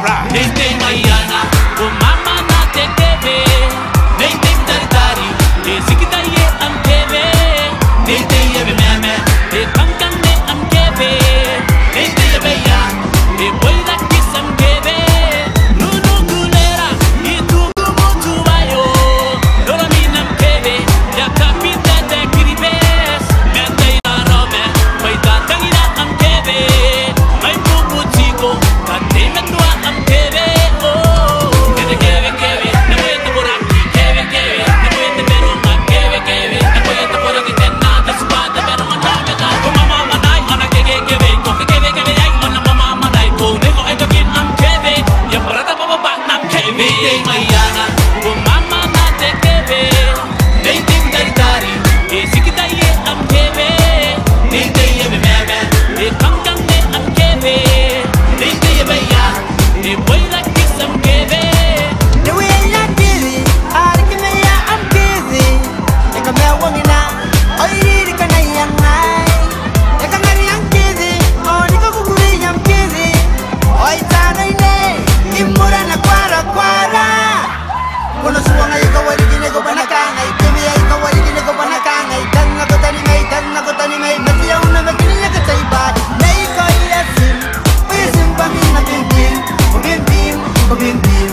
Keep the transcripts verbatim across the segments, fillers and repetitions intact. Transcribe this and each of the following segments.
Alright. Nente Mayana, o mama na tekebe. Nente Dari, e sikita ye am kebe. Nente ye be meme, e pankan ne am kebe. Nente ye be ya, e boy la kisam kebe. Nunu gulera, e tu gumu bayo. Dora minam kebe, ya kapita de kiribes. Mente ya robe, boy ta tangira am kebe. Mai pupu chico, kate metua am kebe. Oh, kebe kebe kebe, na boy te borak, kebe kebe, na boy te berunga, kebe kebe, na boy te borak itena, te supada berunga na meka. Ko mama manai, ana kebe kebe, ko kebe kebe ay, ana mama manai, ko neko ay tokin am kebe, ya parata papa ba nam kebe. Nente Mayana, ko mama na te kebe, nente dari dari, e sikita ye am kebe, nente ye be meme, e pangkang ne am kebe, nente ye be ya, e boy la kisam kebe. The way I like it, I can make ya I'm busy. You can be walking out, oh you can I am high. You can marry I'm busy, oh you can go I'm busy. Oh it's a night, imura na kwara kwara. Kono suwanga ikaw wali kine ko banakanga, ikimi ay ikaw wali kine ko banakanga. Itan na ko tani may, itan na ko tani may, masiyaw na magkiniya ka sa iba. Nay ko ilasim, uyasim pangin na bimbing, kubimbing, kubimbing.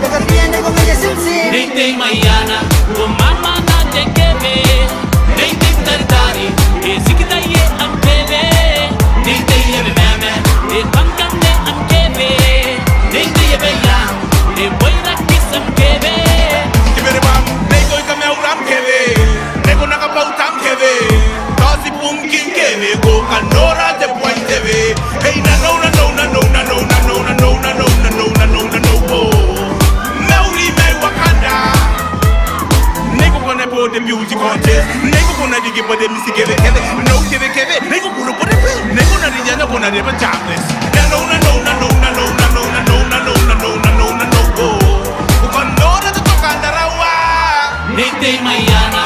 Nente Mayana, o mama na te kebe. Nente Dari Dari, e sikita ye am kebe. Nente ye be meme, e pangkang ne am kebe. Nente ye be ya, e boy la kisam kebe. Kibere bam, nego ikame uram kebe, nego nakapautam kebe, tosi punkin kebe, go kanora te point kebe. Hey na no na no na no na no na no na no na no na no na no na no oh. Meuri me Wakanda, nego kone po the music contest, nego kone digi po the music kebe kebe, no kebe kebe, nego kuno po the play, nego na riya na kona deba jobless. Na no na no na no na no na no na no na no na no na no na no oh. Kanora te tokanda rawa. Nente Mayana.